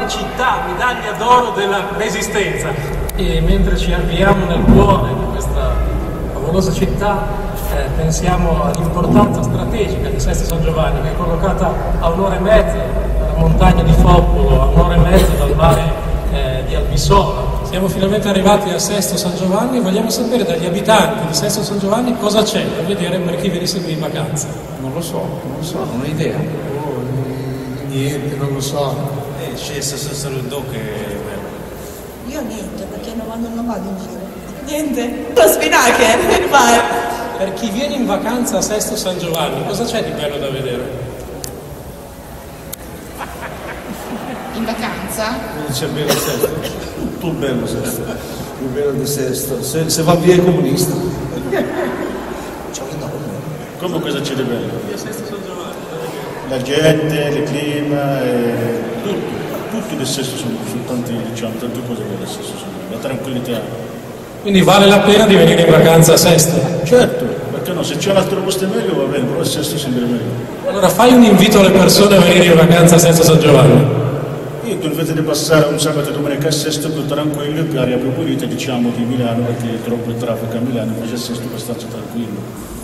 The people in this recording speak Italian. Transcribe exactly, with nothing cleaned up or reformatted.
qualche città, medaglia d'oro della Resistenza. E mentre ci avviamo nel cuore di questa favolosa città, eh, pensiamo all'importanza strategica di Sesto San Giovanni, che è collocata a un'ora e mezza dalla montagna di Foppolo, a un'ora e mezza dal mare eh, di Albissola. Siamo finalmente arrivati a Sesto San Giovanni e vogliamo sapere dagli abitanti di Sesto San Giovanni cosa c'è da vedere per chi viene qui in vacanza. Non lo so, non lo so, non ho idea. Oh, niente, non lo so. Eh, c'è Sesto Salutò che è bello. Io niente, perché non vado, non vado in giro. Niente, lo spinache, per fare. Per chi viene in vacanza a Sesto San Giovanni, cosa c'è di bello da vedere? In vacanza? C'è bello Sesto. Tutto bello Sesto. Più bello di Sesto. Se, se va via è comunista. Come cosa c'è di bello? La gente, il clima, e tutto. Tutto di Sesto sono, sono tanti, diciamo, tante cose belle Sesto sono. La tranquillità. Quindi vale la pena di venire in vacanza a Sesto? Certo, perché no? Se c'è un altro posto meglio va bene, però a Sesto sembra meglio. Allora fai un invito alle persone a venire in vacanza a Sesto San Giovanni. Io invece di passare un sabato e domenica a Sesto più tranquillo, più aria più pulita, diciamo, di Milano, perché è troppo traffico a Milano, invece a Sesto per starci tranquillo.